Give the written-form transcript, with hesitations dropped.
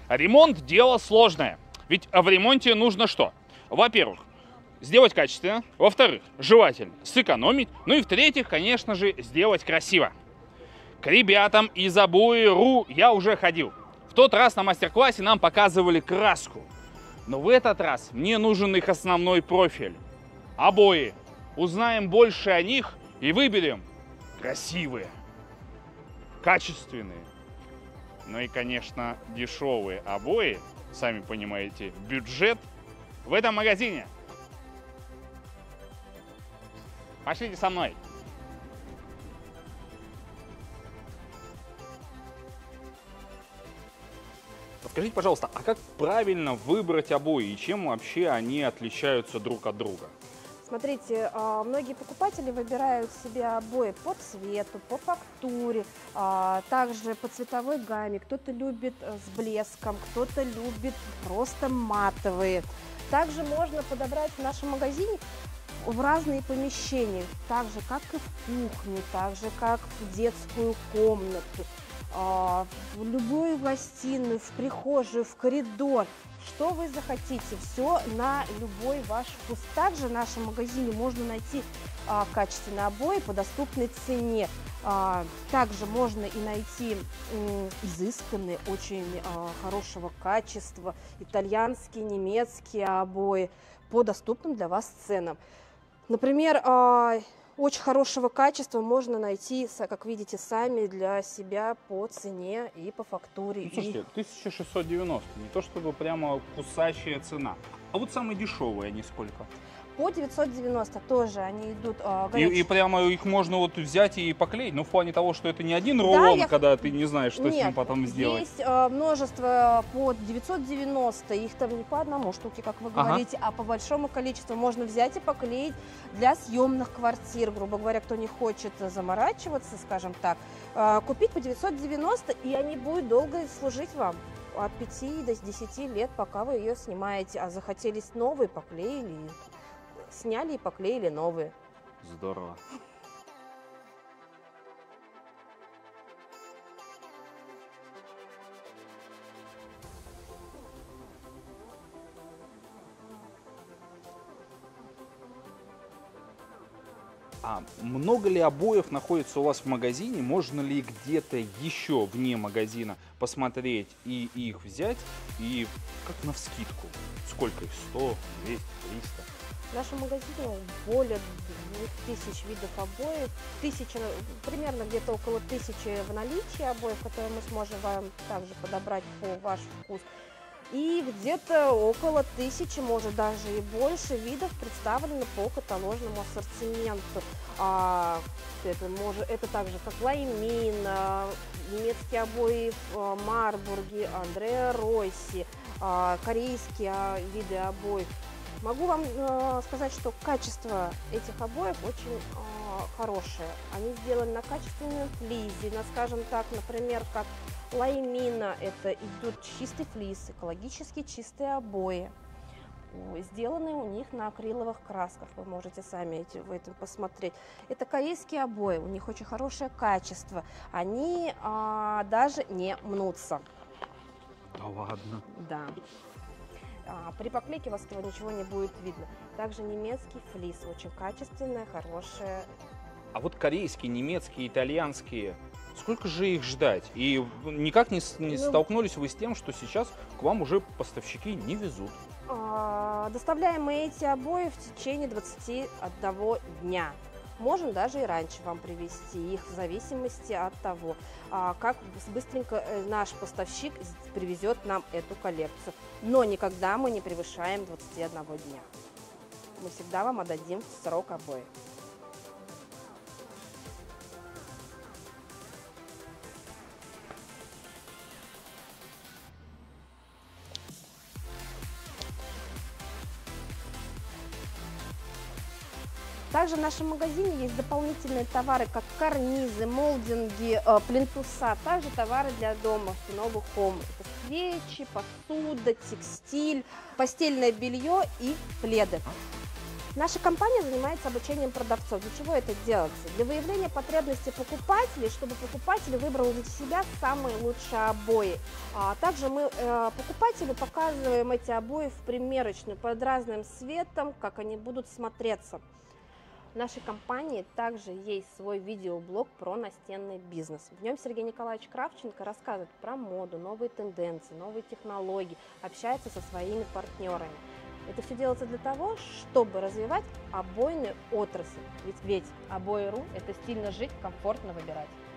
Ремонт – дело сложное. Ведь в ремонте нужно что? Во-первых, сделать качественно. Во-вторых, желательно сэкономить. Ну и в-третьих, конечно же, сделать красиво. К ребятам из Обои.ру я уже ходил. В тот раз на мастер-классе нам показывали краску. Но в этот раз мне нужен их основной профиль. Обои. Узнаем больше о них и выберем красивые, качественные, ну и, конечно, дешевые обои, сами понимаете, бюджет в этом магазине. Пошлите со мной. Скажите, пожалуйста, а как правильно выбрать обои и чем вообще они отличаются друг от друга? Смотрите, многие покупатели выбирают себе обои по цвету, по фактуре, также по цветовой гамме. Кто-то любит с блеском, кто-то любит просто матовые. Также можно подобрать в нашем магазине в разные помещения, так же как и в кухню, так же как в детскую комнату, в любую гостиную, в прихожую, в коридор. Что вы захотите, все на любой ваш вкус. Также в нашем магазине можно найти качественные обои по доступной цене. Также можно и найти изысканные, очень хорошего качества, итальянские, немецкие обои по доступным для вас ценам. Например, очень хорошего качества можно найти, как видите, сами для себя по цене и по фактуре. Ну, слушайте, 1690, не то чтобы прямо кусачая цена. А вот самые дешевые они сколько? По 990 тоже они идут и прямо их можно вот взять и поклеить, но в плане того, что это не один рулон, когда ты не знаешь, что с ним потом сделать. Есть множество по 990, их там не по одному штуке, как вы говорите, а по большому количеству можно взять и поклеить для съемных квартир, грубо говоря, кто не хочет заморачиваться, скажем так, купить по 990, и они будут долго служить вам. От 5 до 10 лет, пока вы ее снимаете, а захотелись новые, поклеили. Сняли и поклеили новые. Здорово. А много ли обоев находится у вас в магазине? Можно ли где-то еще вне магазина посмотреть и их взять? И как навскидку? Сколько их? 100, 200, 300? В нашем магазине более 2000 видов обоев, примерно где-то около 1000 в наличии обоев, которые мы сможем вам также подобрать по ваш вкус. И где-то около 1000, может даже и больше видов представлено по каталожному ассортименту. Это также как Лаймин, немецкие обои в Марбурге, Андреа Росси, корейские виды обоев. Могу вам сказать, что качество этих обоев очень хорошее. Они сделаны на качественной флизе, скажем так, например, как Лаймина, это идут чистый флис, экологически чистые обои. Сделаны у них на акриловых красках, вы можете сами в этом посмотреть. Это корейские обои, у них очень хорошее качество, они даже не мнутся. Да ладно? Да. При поклейке у вас этого ничего не будет видно. Также немецкий флис, очень качественное, хорошее. А вот корейские, немецкие, итальянские, сколько же их ждать? И никак не столкнулись вы с тем, что сейчас к вам уже поставщики не везут? Доставляем мы эти обои в течение 21 дня. Можем даже и раньше вам привезти их, в зависимости от того, как быстренько наш поставщик привезет нам эту коллекцию. Но никогда мы не превышаем 21 дня. Мы всегда вам отдадим в срок обои. Также в нашем магазине есть дополнительные товары, как карнизы, молдинги, плинтуса, также товары для дома, новый хом. Это свечи, посуда, текстиль, постельное белье и пледы. Наша компания занимается обучением продавцов. Для чего это делается? Для выявления потребностей покупателей, чтобы покупатель выбрал для себя самые лучшие обои. Также мы покупателю показываем эти обои в примерочную под разным светом, как они будут смотреться. В нашей компании также есть свой видеоблог про настенный бизнес. В нем Сергей Николаевич Кравченко рассказывает про моду, новые тенденции, новые технологии, общается со своими партнерами. Это все делается для того, чтобы развивать обойную отрасль. Ведь обои.ру – это стильно жить, комфортно выбирать.